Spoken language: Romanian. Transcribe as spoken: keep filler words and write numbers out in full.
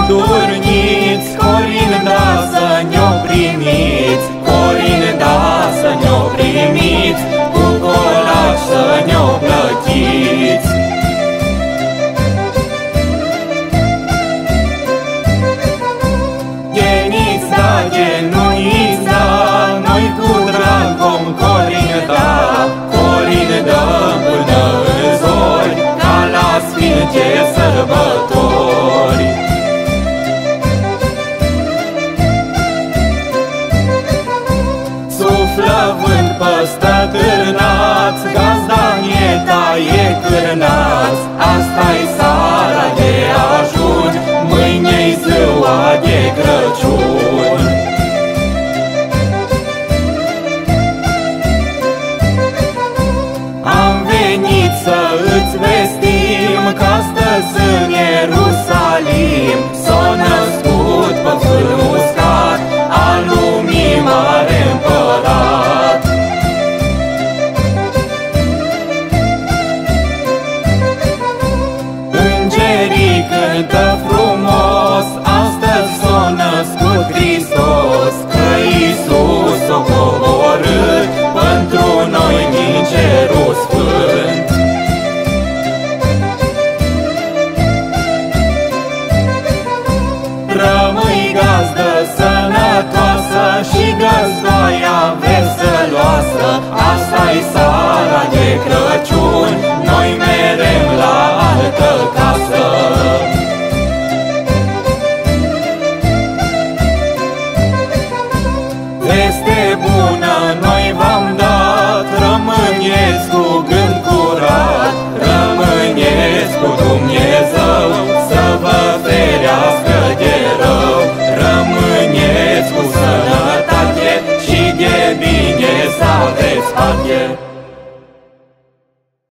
codurniți, Corinda să ne-o primiți, Corinda să ne-o primiți, cu colac să ne-o plătiți. Genița, genuița, noi cu drag vom Corinda, Corinda până în zori, ca la sfinge sărbători. Suflă vânt păstă târnați, gazda ne taie cârnați, asta-i seara de ajun, mâine-i ziua de Crăciun. Am venit să îți vestim că astăzi în Ierusalim s-a născut pe fân uscat al lumii mare împărat. Îngerii cântă frumos, astăzi s-a născut Hristos, că Iisus s-a coborât pentru noi din cerul sfânt. Rămâi gazdă sănătoasă și găzdoaia veseloasă, asta-i seara de Crăciun, noi merem la altă casă. Veste bună noi v-am dat, rămâneți cu gând curat, rămâneți cu Dumnezeu, să vă ferească de rău, rămâneți cu sănătate și de bine să aveți pace.